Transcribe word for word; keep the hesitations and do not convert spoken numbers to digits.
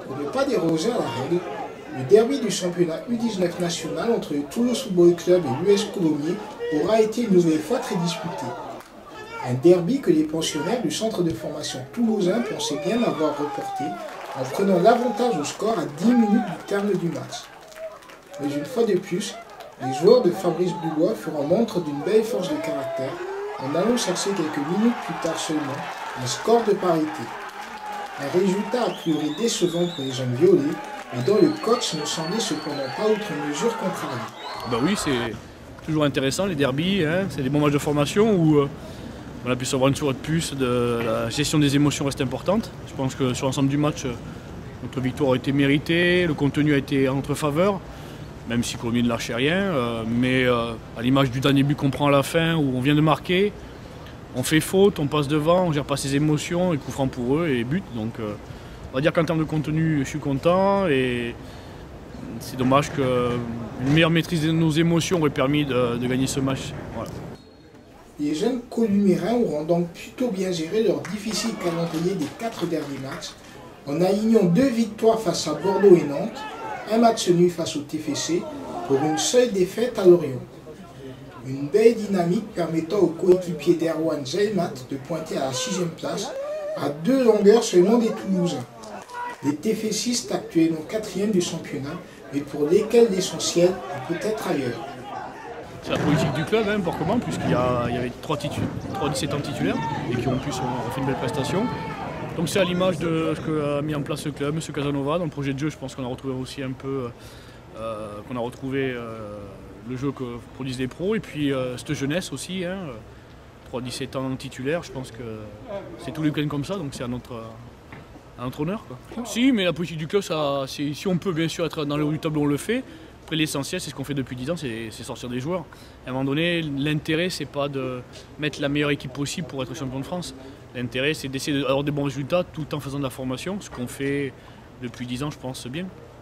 Pour ne pas déroger à la règle, le derby du championnat U dix-neuf national entre le Toulouse Football Club et l'U S Colomiers aura été une nouvelle fois très disputé. Un derby que les pensionnaires du centre de formation toulousain pensaient bien avoir reporté en prenant l'avantage au score à dix minutes du terme du match. Mais une fois de plus, les joueurs de Fabrice Boulois feront montre d'une belle force de caractère en allant chercher quelques minutes plus tard seulement un score de parité. Un résultat a priori décevant pour les jeunes violets, mais dont le coach ne semblait cependant pas outre mesure contrarié. Ben oui, c'est toujours intéressant les derbies, hein. C'est des bons matchs de formation où euh, on a pu savoir une fois de plus de la gestion des émotions reste importante. Je pense que sur l'ensemble du match, notre victoire a été méritée, le contenu a été en notre faveur, même si Colomiers ne lâchait rien. Euh, mais euh, à l'image du dernier but qu'on prend à la fin, où on vient de marquer, on fait faute, on passe devant, on gère pas ses émotions, et coup franc pour eux et but. Donc euh, on va dire qu'en termes de contenu, je suis content et c'est dommage qu'une meilleure maîtrise de nos émotions aurait permis de, de gagner ce match. Voilà. Les jeunes Columiérains auront donc plutôt bien géré leur difficile calendrier des quatre derniers matchs, en alignant deux victoires face à Bordeaux et Nantes, un match nul face au T F C, pour une seule défaite à Lorient. Une belle dynamique permettant aux coéquipiers d'Erwan Zelmat de pointer à la sixième place, à deux longueurs seulement des Toulousains. Les TFCistes actuellement quatrième du championnat, mais pour lesquels l'essentiel est peut-être ailleurs. C'est la politique du club, hein, pour comment, puisqu'il y, y avait trois dix-sept ans titulaires et qui ont pu ont fait une belle prestation. Donc c'est à l'image de ce qu'a mis en place le club, M. Casanova. Dans le projet de jeu, je pense qu'on a retrouvé aussi un peu euh, qu'on a retrouvé euh, le jeu que produisent les pros et puis euh, cette jeunesse aussi. Hein, trois dix-sept ans titulaires, je pense que c'est tous les week-ends comme ça, donc c'est à notre, à notre honneur, quoi. Si, mais la politique du club, ça, si on peut bien sûr être dans le haut du tableau, on le fait. Après, l'essentiel, c'est ce qu'on fait depuis dix ans, c'est sortir des joueurs. À un moment donné, l'intérêt, c'est pas de mettre la meilleure équipe possible pour être champion de France. L'intérêt, c'est d'essayer d'avoir des bons résultats tout en faisant de la formation, ce qu'on fait depuis dix ans, je pense, bien.